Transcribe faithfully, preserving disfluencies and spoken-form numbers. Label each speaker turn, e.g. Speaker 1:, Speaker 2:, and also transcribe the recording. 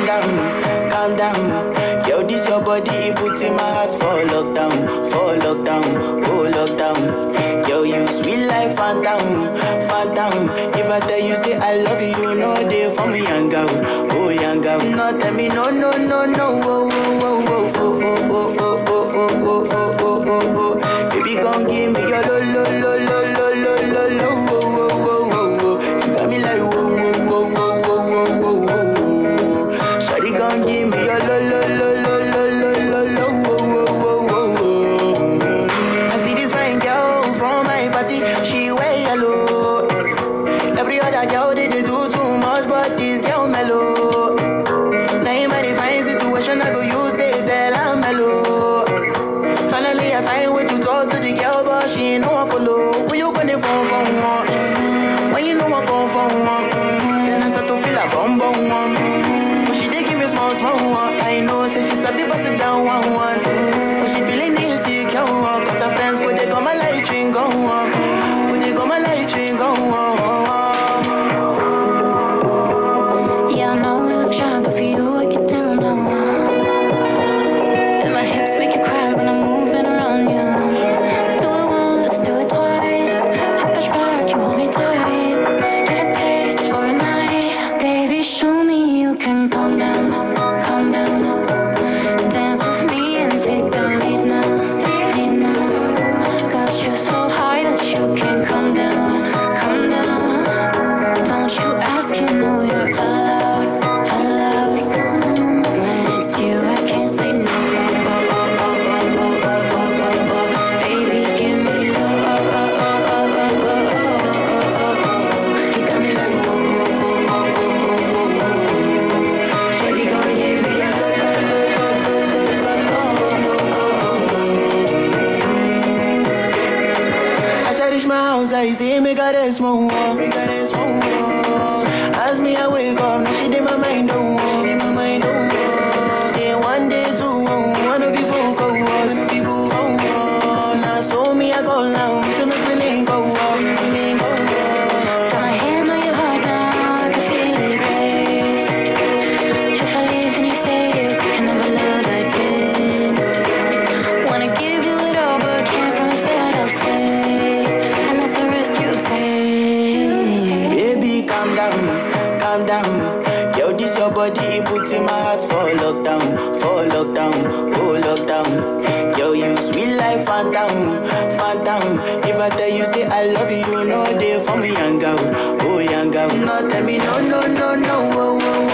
Speaker 1: down, calm down. Yo, this your body, it puts in my heart for lockdown, for lockdown, oh lockdown. Yo, you sweet life, phantom, phantom. If I tell you say I love you, you know they for me young girl, oh young girl. No tell me no, no, no, no, oh, oh, oh, oh, oh, oh, oh, oh, oh, oh, oh, oh, oh. Baby, gon' give me your lo, lo, lo, lo, lo, lo, lo, lo, oh, oh, oh, oh, oh. You got me like whoa, whoa, whoa, whoa, whoa, whoa, whoa, whoa. Shawty gon' give me your lo, lo, lo, lo, lo, lo, lo, lo, oh, oh, oh, oh, oh. I see this fine girl from my party, she wear yellow. Every other girl they, they do too much, but this girl mellow. Now in my divine situation, I go use they tell I'm mellow. Finally, I find way to talk to the girl, but she ain't no one follow. Who you gonna phone for one? Mm-hmm. When you know I come for one, mm-hmm. Then I start to feel a bum bum one. Mm-hmm. But she did give me small small one. I know, say she's a bit busted down one one. Mm-hmm. But she feeling insecure, cause her friends go they got my light ring go on. When they got my light ring go on.
Speaker 2: Yeah, I know we look shy, but for you I get down low. And my hips make you cry when I'm moving around you. Do it once, do it twice. I push back, you hold me tight. Get a taste for a night. Baby, show me you can calm down, calm down. Dance with me and take the lead now, lead now. Got you so high that you can't come down, come down. Don't you ask, you know you're allowed, allowed. When it's you, I can't say no. Oh, oh, oh, oh, oh, oh, oh, oh, oh. Baby, give me love. Oh, oh, oh, oh, oh, oh, oh, oh. You got me like whoa, whoa, whoa, whoa, whoa, whoa, whoa. Shawty gon' give me a lo, lo, lo, lo, lo, lo, lo, oh.
Speaker 1: As I reach my house, I see me got a small wall, me got a small wall. As me I wake up, now she did my mind don't walk, in my mind don't walk. Then one day two, one of you folk go was, people go on. Now so me I go down, so me feeling go walk, me feeling go walk.
Speaker 2: Got my hand on your heart now, I can feel it race. If I leave, then you say you can never love again. Wanna give you it all, but can't promise that I'll stay. And that's a risk you take.
Speaker 1: Baby, calm down, calm down. Yo, this your body, it puts in my heart for lockdown, for lockdown, oh lockdown. Yo, you sweet life, phantom, phantom. If I tell you say I love you, you know they for me young girl, oh young girl. No, tell me no, no, no, no, oh, oh,